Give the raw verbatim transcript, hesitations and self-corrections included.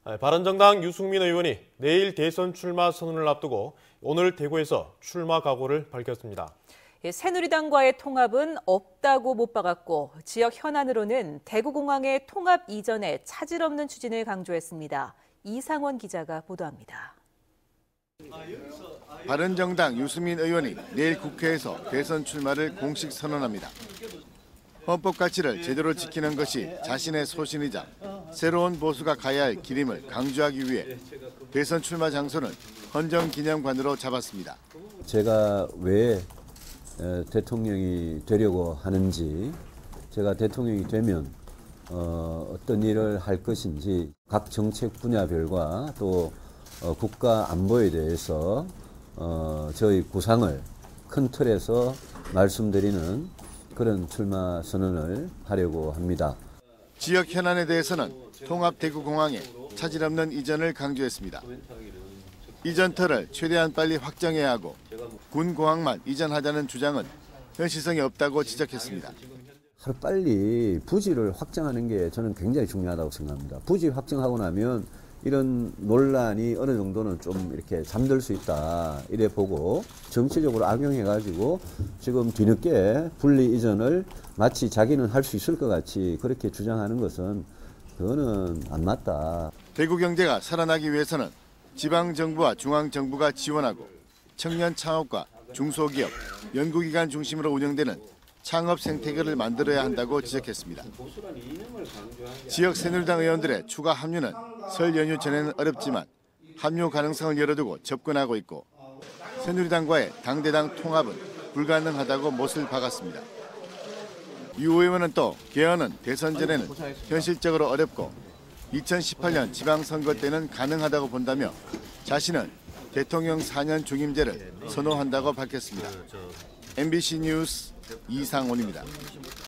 바른정당 유승민 의원이 내일 대선 출마 선언을 앞두고 오늘 대구에서 출마 각오를 밝혔습니다. 새누리당과의 통합은 없다고 못 박았고 지역 현안으로는 대구공항의 통합 이전에 차질 없는 추진을 강조했습니다. 이상원 기자가 보도합니다. 바른정당 유승민 의원이 내일 국회에서 대선 출마를 공식 선언합니다. 헌법 가치를 제대로 지키는 것이 자신의 소신이자 새로운 보수가 가야 할 길임을 강조하기 위해 대선 출마 장소는 헌정기념관으로 잡았습니다. 제가 왜 대통령이 되려고 하는지, 제가 대통령이 되면 어떤 일을 할 것인지, 각 정책 분야별과 또 국가 안보에 대해서 저희 구상을 큰 틀에서 말씀드리는 그런 출마 선언을 하려고 합니다. 지역 현안에 대해서는 통합 대구공항에 차질 없는 이전을 강조했습니다. 이전터를 최대한 빨리 확정해야 하고 군공항만 이전하자는 주장은 현실성이 없다고 지적했습니다. 하루빨리 부지를 확정하는 게 저는 굉장히 중요하다고 생각합니다. 부지 확정하고 나면 이런 논란이 어느 정도는 좀 이렇게 잠들 수 있다 이래 보고 정치적으로 악용해가지고 지금 뒤늦게 분리 이전을 마치 자기는 할 수 있을 것 같이 그렇게 주장하는 것은 그거는 안 맞다. 대구 경제가 살아나기 위해서는 지방정부와 중앙정부가 지원하고 청년 창업과 중소기업, 연구기관 중심으로 운영되는 창업 생태계를 만들어야 한다고 지적했습니다. 지역 새누리당 의원들의 추가 합류는 설 연휴 전에는 어렵지만 합류 가능성을 열어두고 접근하고 있고 새누리당과의 당대당 통합은 불가능하다고 못을 박았습니다. 유 의원은 또 개헌은 대선 전에는 현실적으로 어렵고 이천십팔 년 지방선거 때는 가능하다고 본다며 자신은 대통령 사 년 중임제를 선호한다고 밝혔습니다. 엠비씨 뉴스 이상원입니다.